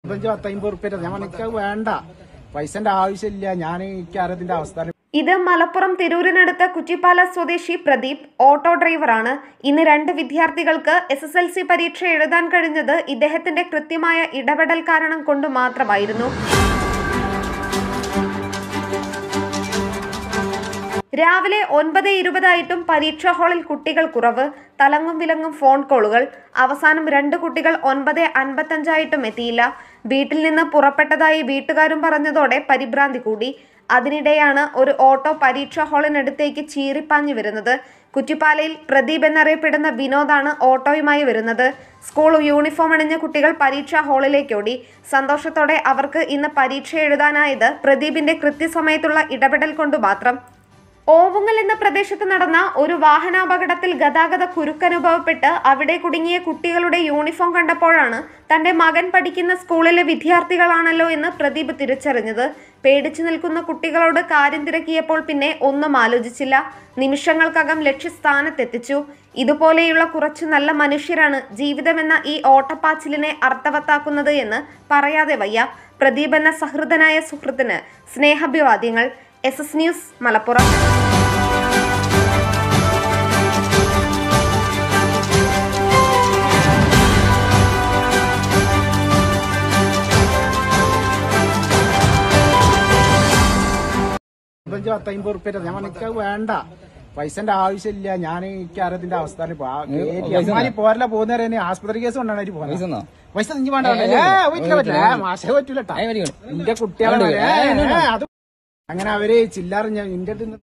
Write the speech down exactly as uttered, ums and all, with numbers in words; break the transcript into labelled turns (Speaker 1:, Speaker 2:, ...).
Speaker 1: പത്തഞ്ച് പത്തമ്പത് റുപ്യ ഞാൻ എനിക്ക് വേണ്ട, പൈസന്റെ ആവശ്യമില്ല. ഞാൻ എനിക്ക് അറിയതിന്റെ അവസ്ഥ.
Speaker 2: ഇത് മലപ്പുറം തിരൂരിനടുത്ത കുറ്റിപ്പാല സ്വദേശി പ്രദീപ് ഓട്ടോ ഡ്രൈവറാണ്. ഇന്ന് രണ്ട് വിദ്യാർത്ഥികൾക്ക് എസ് എസ് എൽ സി പരീക്ഷ എഴുതാൻ കഴിഞ്ഞത് ഇദ്ദേഹത്തിന്റെ കൃത്യമായ ഇടപെടൽ കാരണം കൊണ്ട് മാത്രമായിരുന്നു. രാവിലെ ഒൻപത് ഇരുപതായിട്ടും പരീക്ഷാ ഹാളിൽ കുട്ടികൾ കുറവ്. തലങ്ങും വിലങ്ങും ഫോൺ കോളുകൾ. അവസാനം രണ്ട് കുട്ടികൾ ഒൻപത് അൻപത്തഞ്ചായിട്ടും എത്തിയില്ല. വീട്ടിൽ നിന്ന് പുറപ്പെട്ടതായി വീട്ടുകാരും പറഞ്ഞതോടെ പരിഭ്രാന്തി കൂടി. അതിനിടെയാണ് ഒരു ഓട്ടോ പരീക്ഷാ ഹാളിനടുത്തേക്ക് ചീറിപ്പാഞ്ഞു വരുന്നത്. കുറ്റിപ്പാലയിൽ പ്രദീപ് എന്നറിയപ്പെടുന്ന വിനോദാണ് ഓട്ടോയുമായി വരുന്നത്. സ്കൂൾ യൂണിഫോം അണിഞ്ഞ കുട്ടികൾ പരീക്ഷാ ഹാളിലേക്ക് ഓടി. സന്തോഷത്തോടെ അവർക്ക് ഇന്ന് പരീക്ഷ എഴുതാനായത് പ്രദീപിന്റെ കൃത്യസമയത്തുള്ള ഇടപെടൽ കൊണ്ടു മാത്രം. ഓവുങ്ങൽ എന്ന പ്രദേശത്ത് നടന്ന ഒരു വാഹനാപകടത്തിൽ ഗതാഗത കുരുക്കനുഭവപ്പെട്ട് അവിടെ കുടുങ്ങിയ കുട്ടികളുടെ യൂണിഫോം കണ്ടപ്പോഴാണ് തന്റെ മകൻ പഠിക്കുന്ന സ്കൂളിലെ വിദ്യാർത്ഥികളാണല്ലോ എന്ന് പ്രദീപ് തിരിച്ചറിഞ്ഞത്. പേടിച്ചു നിൽക്കുന്ന കുട്ടികളോട് കാര്യം തിരക്കിയപ്പോൾ പിന്നെ ഒന്നും ആലോചിച്ചില്ല. നിമിഷങ്ങൾക്കകം ലക്ഷ്യസ്ഥാനത്തെത്തിച്ചു. ഇതുപോലെയുള്ള കുറച്ചു നല്ല മനുഷ്യരാണ് ജീവിതമെന്ന ഈ ഓട്ടപ്പാച്ചിലിനെ അർത്ഥവത്താക്കുന്നത് എന്ന് പറയാതെ വയ്യ. പ്രദീപ് എന്ന സഹൃദനായ സുഹൃത്തിന് സ്നേഹാഭിവാദ്യങ്ങൾ. S S news Malappuram.
Speaker 1: പത്തഞ്ച് പത്തമ്പത് റുപ്യ ഞാൻ എനിക്ക് വേണ്ട, പൈസന്റെ ആവശ്യമില്ല. ഞാൻ എനിക്ക് അറിയതിന്റെ അവസ്ഥ. പോരല്ല പോകുന്നവരെ ആസ്പത്രി കേസ് കൊണ്ടാണ് പോകുന്നത്. പൈസ ഇഞ്ചി വേണ്ട, പറ്റില്ല മാഷ പറ്റൂല. എന്റെ കുട്ടികളെ അത് അങ്ങനെ അവര് ചില്ലാറ് ഞാൻ എന്റെ അടുത്ത്